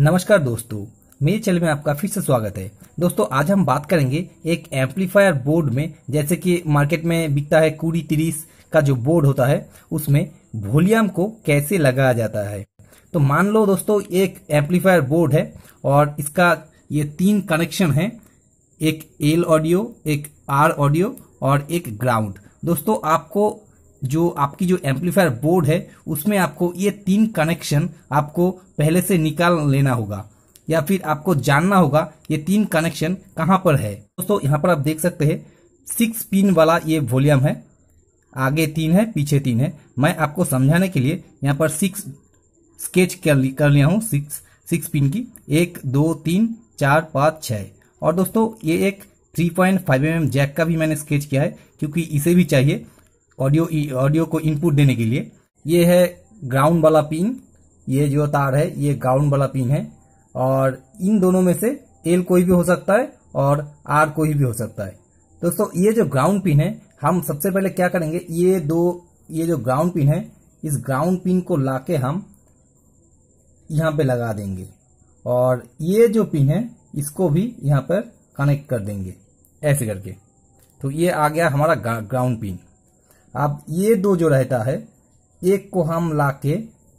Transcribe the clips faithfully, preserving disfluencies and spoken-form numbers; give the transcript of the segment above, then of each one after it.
नमस्कार दोस्तों, मेरे चैनल में आपका फिर से स्वागत है। दोस्तों आज हम बात करेंगे एक एम्पलीफायर बोर्ड में, जैसे कि मार्केट में बिकता है कुड़ी तीस का जो बोर्ड होता है, उसमें वॉल्यूम को कैसे लगाया जाता है। तो मान लो दोस्तों एक एम्पलीफायर बोर्ड है और इसका ये तीन कनेक्शन है, एक एल ऑडियो, एक आर ऑडियो और एक ग्राउंड। दोस्तों आपको जो आपकी जो एम्पलीफायर बोर्ड है उसमें आपको ये तीन कनेक्शन आपको पहले से निकाल लेना होगा, या फिर आपको जानना होगा ये तीन कनेक्शन कहां पर है। दोस्तों यहाँ पर आप देख सकते हैं सिक्स पिन वाला ये वॉल्यूम है, आगे तीन है पीछे तीन है। मैं आपको समझाने के लिए यहाँ पर सिक्स स्केच कर, कर लिया हूँ सिक्स सिक्स पिन की, एक दो तीन चार पाँच छः। और दोस्तों ये एक three point five M M jack का भी मैंने स्केच किया है, क्योंकि इसे भी चाहिए ऑडियो ऑडियो को इनपुट देने के लिए। ये है ग्राउंड वाला पिन, ये जो तार है ये ग्राउंड वाला पिन है, और इन दोनों में से एल कोई भी हो सकता है और आर कोई भी हो सकता है। दोस्तों ये जो ग्राउंड पिन है, हम सबसे पहले क्या करेंगे, ये दो ये जो ग्राउंड पिन है, इस ग्राउंड पिन को लाके हम यहाँ पे लगा देंगे, और ये जो पिन है इसको भी यहाँ पर कनेक्ट कर देंगे ऐसे करके। तो ये आ गया हमारा ग्राउंड पिन। अब ये दो जो रहता है, एक को हम लाके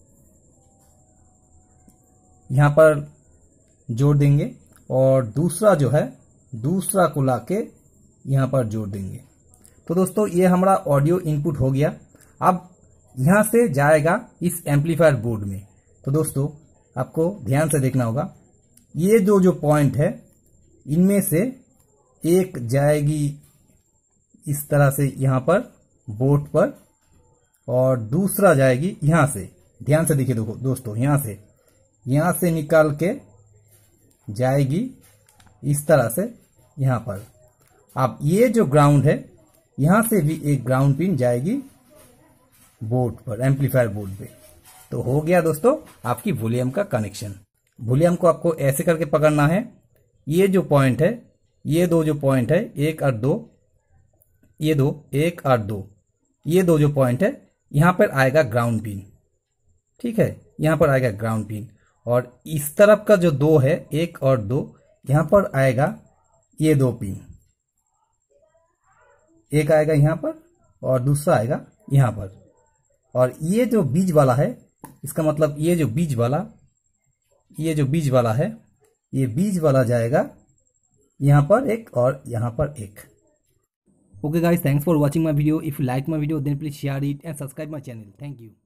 यहां पर जोड़ देंगे, और दूसरा जो है दूसरा को लाके यहां पर जोड़ देंगे। तो दोस्तों ये हमारा ऑडियो इनपुट हो गया। अब यहां से जाएगा इस एम्पलीफायर बोर्ड में। तो दोस्तों आपको ध्यान से देखना होगा, ये दो जो पॉइंट है इनमें से एक जाएगी इस तरह से यहां पर बोर्ड पर, और दूसरा जाएगी यहां से। ध्यान से देखिए देखो दोस्तों, यहां से यहां से निकाल के जाएगी इस तरह से यहां पर। अब ये जो ग्राउंड है, यहां से भी एक ग्राउंड पिन जाएगी बोर्ड पर, एम्पलीफायर बोर्ड पे। तो हो गया दोस्तों आपकी वॉल्यूम का कनेक्शन। वॉल्यूम को आपको ऐसे करके पकड़ना है। ये जो पॉइंट है, ये दो जो पॉइंट है, एक और दो, ये दो एक और दो, ये दो जो पॉइंट है, यहां पर आएगा ग्राउंड पिन। ठीक है, यहां पर आएगा ग्राउंड पिन, और इस तरफ का जो दो है, एक और दो, यहां पर आएगा ये दो पिन। एक आएगा यहां पर और दूसरा आएगा यहां पर। और ये जो बीच वाला है, इसका मतलब ये जो बीच वाला ये जो बीच वाला है, ये बीच वाला जाएगा यहां पर एक और यहां पर एक। Okay guys, thanks for watching my video. If you like my video, then please share it and subscribe my channel. Thank you.